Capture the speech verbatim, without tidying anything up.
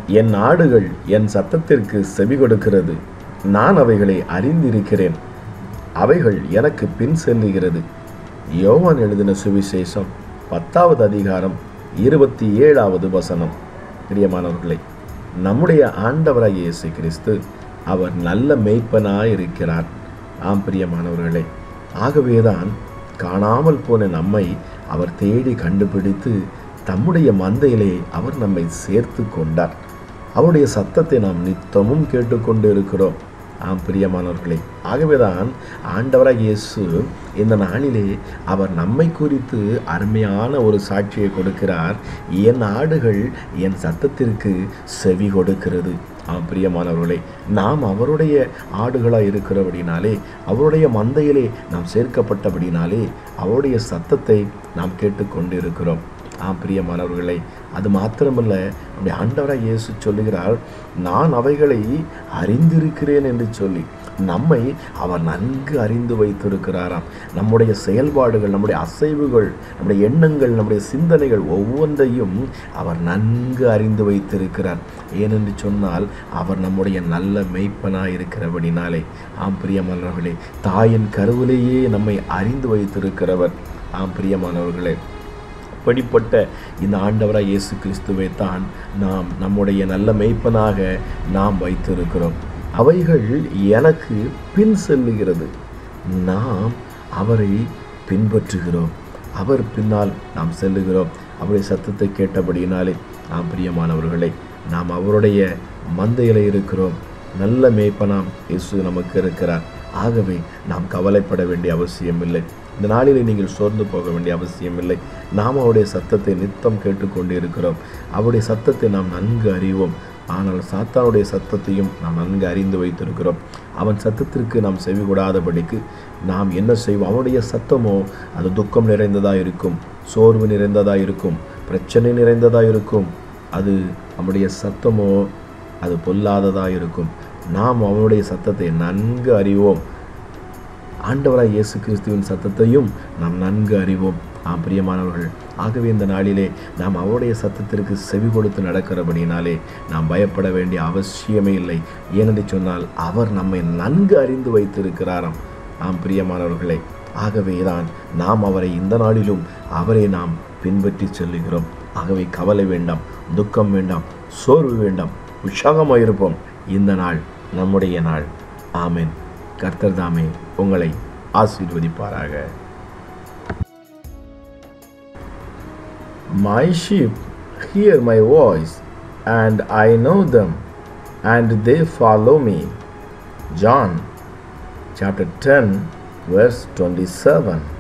என் ஆடுகள் என் சத்தத்திற்கு செவி கொடுக்கிறது. நான் அவைகளை அறிந்திருக்கிறேன். அவைகள் எனக்கு பின் செல்லுகிறது. யோவான் எழுதின சுவிசேஷம் பத்தாவது அதிகாரம் இருபத்தி ஏழாவது வசனம். பிரியமானவர்களே, நம்முடைய ஆண்டவராய் இயேசு கிறிஸ்து அவர் நல்ல மேய்ப்பனாய் இருக்கிறார். ஆம் பிரியமானவர்களே, ஆகவேதான் காணாமல் போன நம்மை அவர் தேடி கண்டுபிடித்து தம்முடைய மந்தையிலே அவர் நம்மை சேர்த்து கொண்டார். அவருடைய சத்தத்தை நாம் நித்தமும் கேட்டுக்கொண்டு இருக்கிறோம். ஆம் பிரியமானவர்களே, ஆகவேதான் ஆண்டவராக இயேசு இந்த நாளிலே அவர் நம்மை குறித்து அருமையான ஒரு சாட்சியை கொடுக்கிறார். என் ஆடுகள் என் சத்தத்திற்கு செவி கொடுக்கிறது. ஆம் பிரியமானவர்களே, நாம் அவருடைய ஆடுகளாக இருக்கிறபடினாலே, அவருடைய மந்தையிலே நாம் சேர்க்கப்பட்டபடினாலே அவருடைய சத்தத்தை நாம் கேட்டுக்கொண்டு இருக்கிறோம். ஆம் பிரியமானவர்களே, அது மாத்திரமல்ல, நம்முடைய ஆண்டவராக இயேசு சொல்லுகிறார், நான் அவைகளை அறிந்திருக்கிறேன் என்று சொல்லி நம்மை அவர் நன்கு அறிந்து வைத்திருக்கிறாராம். நம்முடைய செயல்பாடுகள், நம்முடைய அசைவுகள், நம்முடைய எண்ணங்கள், நம்முடைய சிந்தனைகள் ஒவ்வொன்றையும் அவர் நன்கு அறிந்து வைத்திருக்கிறார். ஏனென்று சொன்னால் அவர் நம்முடைய நல்ல மெய்ப்பனாய் இருக்கிறபடினாலே. ஆம் பிரியமானவர்களே, தாயின் கருவிலேயே நம்மை அறிந்து வைத்திருக்கிறவர். ஆம் பிரியமானவர்களே, அப்படிப்பட்ட இந்த ஆண்டவராய் இயேசு கிறிஸ்துவை தான் நாம் நம்முடைய நல்ல மெய்ப்பனாக நாம் வைத்திருக்கிறோம். அவைகள் எனக்கு பின் செல்லுகிறது. நாம் அவரை பின்பற்றுகிறோம். அவர் பின்னால் நாம் செல்லுகிறோம். அவருடைய சத்தத்தை கேட்டபடியினாலே நாம் பிரியமானவர்களை நாம் அவருடைய மந்தையில் இருக்கிறோம். நல்ல மேய்ப்பனாம் இயேசு நமக்கு இருக்கிறார். ஆகவே நாம் கவலைப்பட வேண்டிய அவசியம் இல்லை. இந்த நாளிலே நீங்கள் சோர்ந்து போக வேண்டிய அவசியம் இல்லை. நாம் அவருடைய சத்தத்தை நித்தம் கேட்டுக்கொண்டு இருக்கிறோம். அவருடைய சத்தத்தை நாம் நன்கு அறிவோம். ஆனால் சாத்தானுடைய சத்தத்தையும் நாம் நன்கு அறிந்து வைத்திருக்கிறோம். அவன் சத்தத்திற்கு நாம் செவி கொடாதபடிக்கு நாம் என்ன செய்வோம்? அவனுடைய சத்தமோ அது துக்கம் நிறைந்ததாக இருக்கும், சோர்வு நிறைந்ததாக இருக்கும், பிரச்சனை நிறைந்ததாக இருக்கும். அது நம்முடைய சத்தமோ அது பொல்லாததாக இருக்கும். நாம் அவனுடைய சத்தத்தை நன்கு அறிவோம். ஆண்டவராய் இயேசு கிறிஸ்துவின் சத்தத்தையும் நாம் நன்கு அறிவோம். ஆம் பிரியமானவர்கள், ஆகவே இந்த நாளிலே நாம் அவருடைய சத்தத்திற்கு செவி கொடுத்து நடக்கிறபடினாலே நாம் பயப்பட வேண்டிய அவசியமே இல்லை. ஏனென்று சொன்னால் அவர் நம்மை நன்கு அறிந்து வைத்திருக்கிறாராம். ஆம் பிரியமானவர்களே, ஆகவே தான் நாம் அவரை இந்த நாளிலும் அவரை நாம் பின்பற்றி செல்லுகிறோம். ஆகவே கவலை வேண்டாம், துக்கம் வேண்டாம், சோர்வு வேண்டாம், உற்சாகமாயிருப்போம். இந்த நாள் நம்முடைய நாள். ஆமென். கர்த்தர் தாமே உங்களை ஆசீர்வதிப்பாராக. My sheep hear my voice, and I know them, and they follow me. John chapter ten verse twenty-seven.